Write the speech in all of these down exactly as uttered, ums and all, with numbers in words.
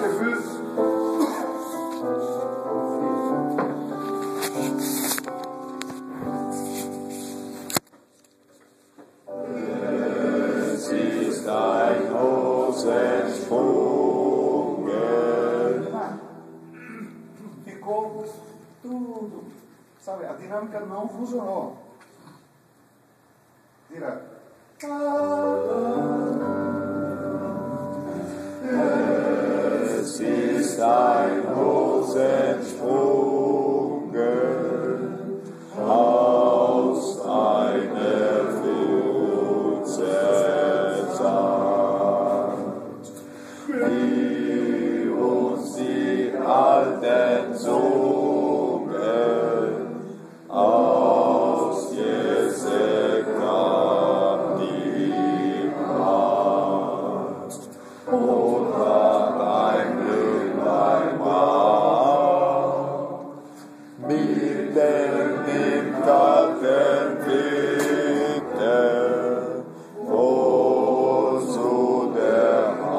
Gefühl. Es ist ein Los entsprungen. Ficou tudo. Sabe, a dinâmica não funcionou. Tira. Es ist ein Los entsprungen aus einer Wurzelsaat, wie uns die Alten sungen, aus Jesse kam die Macht. Und war ein Blümlein war, mitten im kalten Winter, wozu der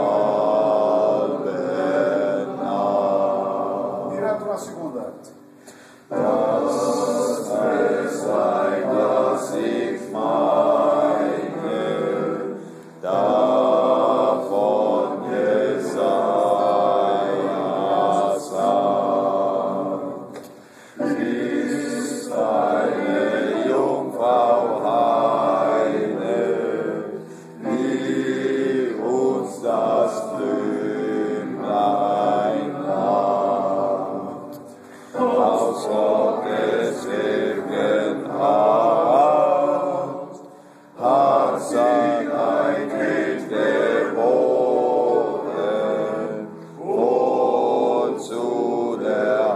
Alben naht. Direto na segunda. Das ist ein, das ich meine, davon Jesaja sagt. Ist eine Jungfrau heile, wie uns das Blümlein naht. Aus Gottes Gegenwart hat sich ein Kind geboren, wozu der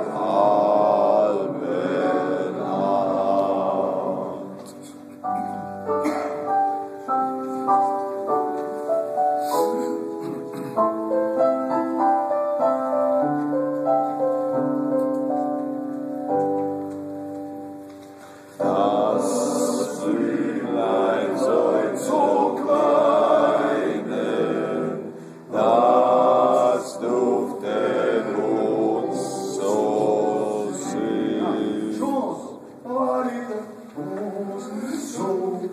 Alben naht. Das Blümlein soll so kleinen, das duftet uns so süß. Juntos. Marida. So.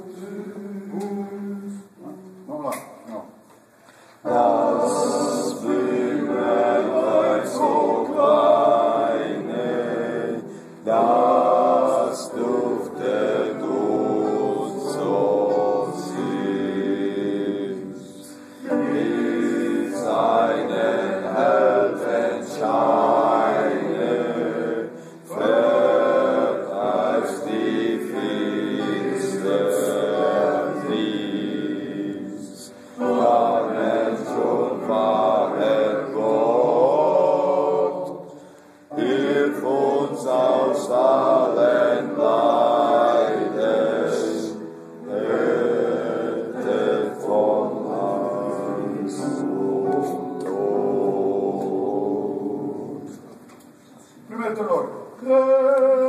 Vamos lá. Não. Das Blümlein so kleine, das duftet uns so süß. Wie seinen hellen Scheine vertreibst die finster Lies. War Mensch und wahret Gott, hilf uns aus allen Leiden, rettet von Angst und Tod. Primeiro tenor.